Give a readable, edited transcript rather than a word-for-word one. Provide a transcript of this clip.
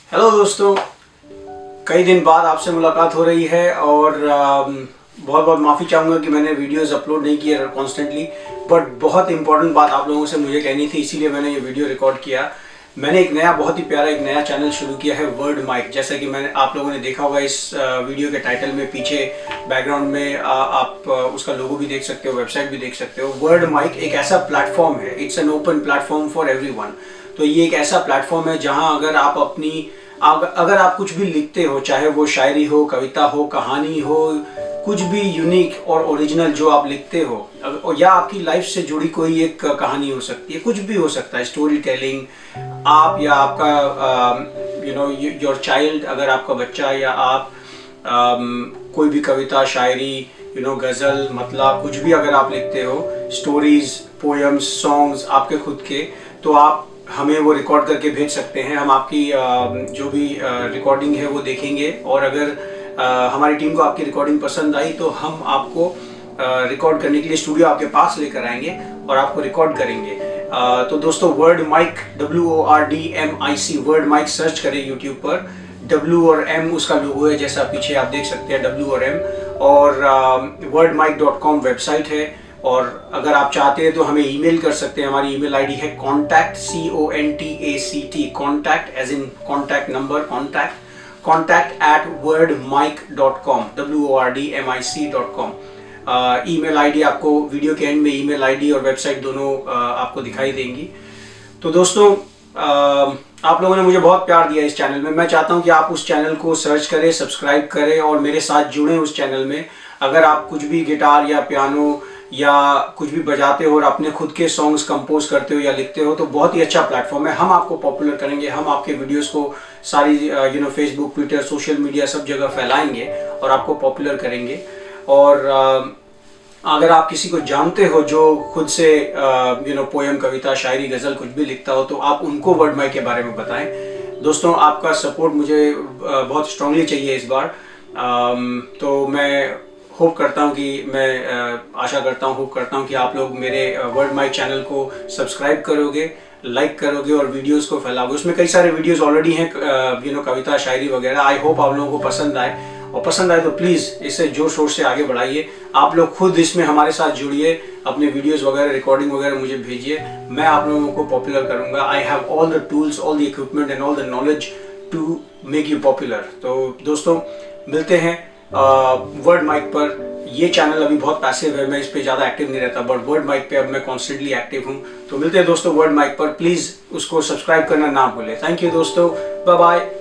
Hello दोस्तों, कई दिन बाद आपसे मुलाकात हो रही है और बहुत बहुत माफ़ी चाहूँगा कि मैंने वीडियोस अपलोड नहीं किए कॉन्स्टेंटली, बट बहुत इंपॉर्टेंट बात आप लोगों से मुझे कहनी थी, इसीलिए मैंने ये वीडियो रिकॉर्ड किया। मैंने एक नया बहुत ही प्यारा एक नया चैनल शुरू किया है, वर्ड माइक। जैसा कि मैंने आप लोगों ने देखा होगा इस वीडियो के टाइटल में, पीछे बैकग्राउंड में आप उसका लोगो भी देख सकते हो, वेबसाइट भी देख सकते हो। वर्ड माइक एक ऐसा प्लेटफॉर्म है, it's an open platform for everyone. तो ये एक ऐसा प्लेटफॉर्म है जहां अगर आप कुछ भी लिखते हो, चाहे वो शायरी हो, कविता हो, कहानी हो, कुछ भी यूनिक और ओरिजिनल जो आप लिखते हो, या आपकी लाइफ से जुड़ी कोई एक कहानी हो सकती है, कुछ भी हो सकता है, स्टोरी टेलिंग, आप या आपका योर चाइल्ड, अगर आपका बच्चा या आप कोई भी कविता, शायरी, गज़ल, मतलब कुछ भी अगर आप लिखते हो, स्टोरीज, पोएम्स, सॉन्ग्स आपके खुद के, तो आप हमें वो रिकॉर्ड करके भेज सकते हैं। हम आपकी जो भी रिकॉर्डिंग है वो देखेंगे, और अगर हमारी टीम को आपकी रिकॉर्डिंग पसंद आई तो हम आपको रिकॉर्ड करने के लिए स्टूडियो आपके पास लेकर आएंगे और आपको रिकॉर्ड करेंगे। तो दोस्तों, word mic, WORDMIC, word mic search करें यूट्यूब पर। W और M उसका लोगो है, जैसा पीछे आप देख सकते हैं, W और M। और wordmic.com वेबसाइट है, और अगर आप चाहते हैं तो हमें ईमेल कर सकते हैं। हमारी ईमेल आईडी है contact, CONTACT, contact as in contact number, contact@wordmic.com, WORDMIC.com। Email ID आपको वीडियो के एंड में ईमेल आईडी और वेबसाइट दोनों आपको दिखाई देंगी। तो दोस्तों, आप लोगों ने मुझे बहुत प्यार दिया इस चैनल में। मैं चाहता हूं कि आप उस चैनल को सर्च करें, सब्सक्राइब करें और मेरे साथ जुड़ें उस चैनल में। अगर आप कुछ भी गिटार या पियानो या कुछ भी बजाते हो और अपने खुद के सॉन्ग्स कंपोज करते हो या लिखते हो, तो बहुत ही अच्छा प्लेटफॉर्म है। हम आपको पॉपुलर करेंगे, हम आपके वीडियोस को सारी फेसबुक, ट्विटर, सोशल मीडिया सब जगह फैलाएंगे और आपको पॉपुलर करेंगे। और अगर आप किसी को जानते हो जो खुद से पोएम, कविता, शायरी, गज़ल कुछ भी लिखता हो, तो आप उनको वर्ड माइक के बारे में बताएं। दोस्तों, आपका सपोर्ट मुझे बहुत स्ट्रांगली चाहिए इस बार। तो मैं होप करता हूं कि आशा करता हूं कि आप लोग मेरे वर्ड माइक चैनल को सब्सक्राइब करोगे, लाइक करोगे और वीडियोस को फैलाओगे। उसमें कई सारे वीडियोस ऑलरेडी हैं, कविता, शायरी वगैरह। आई होप आप लोगों को पसंद आए, और पसंद आए तो प्लीज़ इसे जोर शोर से आगे बढ़ाइए। आप लोग खुद इसमें हमारे साथ जुड़िए, अपने वीडियोस वगैरह, रिकॉर्डिंग वगैरह मुझे भेजिए, मैं आप लोगों को पॉपुलर करूँगा। I have all the tools, all the equipment and all the knowledge to make you popular. तो दोस्तों, मिलते हैं वर्ड माइक पर। ये चैनल अभी बहुत पैसिव है, मैं इस पे ज़्यादा एक्टिव नहीं रहता, बट वर्ड माइक पे अब मैं कॉन्स्टेंटली एक्टिव हूँ। तो मिलते हैं दोस्तों वर्ड माइक पर। प्लीज़ उसको सब्सक्राइब करना ना भूलें। थैंक यू दोस्तों, बाय बाय।